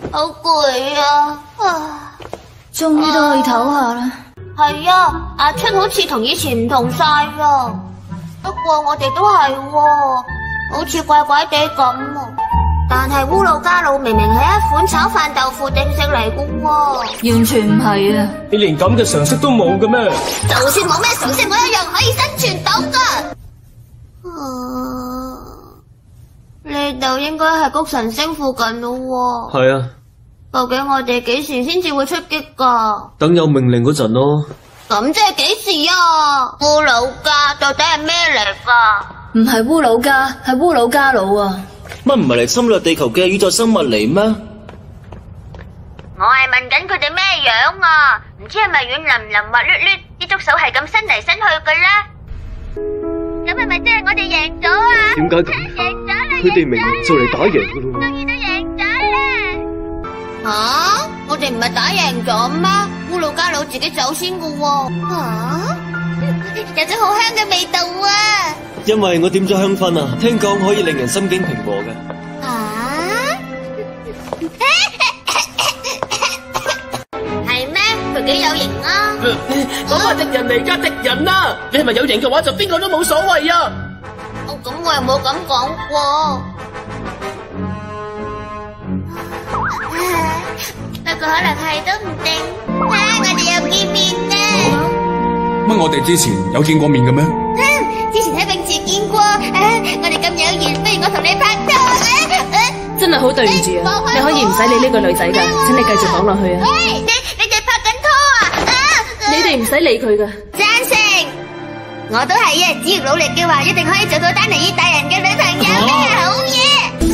好攰啊！ 終於都可以唞下啦。 係啊，阿春好似同以前唔同晒啊。不過我哋都係好似怪怪地咁。但係烏魯加魯明明係一款炒飯豆腐定食嚟嘅喎。 完全唔係啊！ 你連咁嘅常識都冇嘅咩？ 就算冇咩常識，我一樣可以生存到噶。呢度應該係谷神星附近咯。 係啊。 究竟我哋幾時先至會出擊噶？ 等有命令嗰陣咯。 咁即係幾時啊？烏魯加到底係咩嚟噶？ 唔係烏魯加，係烏魯加魯啊！ 乜唔係嚟侵略地球嘅宇宙生物嚟咩？ 我係問緊佢哋咩樣啊？唔知係咪軟腍腍、滑捋捋，啲觸手係咁伸嚟伸去嘅咧？咁係咪即係我哋贏咗啊？ 點解咁？ 贏咗啦！ 佢哋明明就嚟打贏噶咯。 終於都贏咗啦！吓？我哋唔係打贏咗咩？烏魯加魯自己走先嘅喎。吓？有種好香嘅味道啊！ 因為我點咗香薰啊，聽講可以令人心境平和嘅。 係咩？佢幾有型啊！ 嗰個係敵人嚟㗎，敵人啊！你係咪有型嘅話，就邊個都冇所謂啊！ 咁我又冇咁講過。不過可能係都唔定。我哋又見面啦！ 乜我哋之前有見過面嘅咩？ 之前喺泳池見過。我哋咁有緣，不如我同你拍拖。 真係好對唔住啊！你可以唔使理呢個女仔噶，請你繼續講落去啊！ 你哋拍緊拖啊！ 你哋唔使理佢噶。 贊成，我都係啊！只要努力嘅話，一定可以做到丹尼爾大人嘅女朋友嘅好嘢。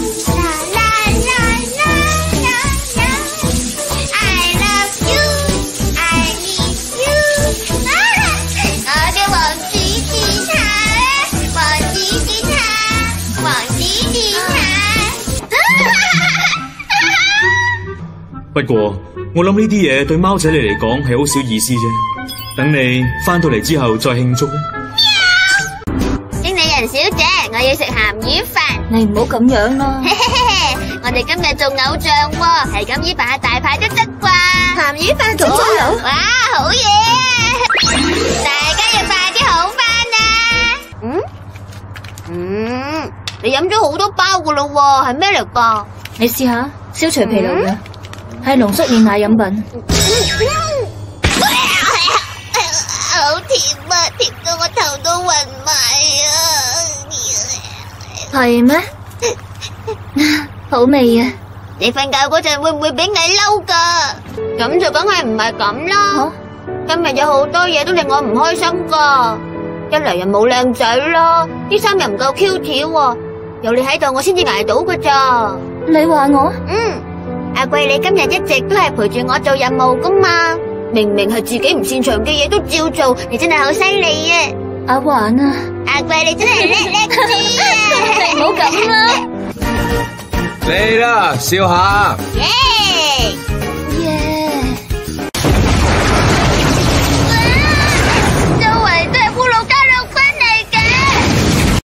不過我諗呢啲嘢對貓仔你嚟講係好少意思啫。等你翻到嚟之後再慶祝啦。 經理人小姐，我要食鹹魚飯。 你唔好咁樣啦。 我哋今日做偶像喎，係咁依扮下大牌都得啩？鹹魚飯仲都有？哇，好嘢啊！大家要快啲好翻啊！你飲咗好多包噶咯喎，係咩嚟噶？ 你試下消除疲勞嘅，係濃縮煉奶飲品。 好甜啊，甜到我頭都暈埋啊！ 係咩？好味啊！ 你瞓覺嗰陣會唔會俾你嬲噶？咁就梗係唔係咁啦。今日有好多嘢都令我唔開心噶。一嚟又冇靚仔啦，啲衫又唔夠 Q 條，有你喺度我先至捱到噶咋。 你話我？ 阿貴，你今日一直都係陪住我做任務噶嘛？明明係自己唔擅長嘅嘢都照做，你真係好犀利啊！ 阿環啊， 阿貴你真係叻豬啊！ 你唔好咁啦。 嚟啦，笑下。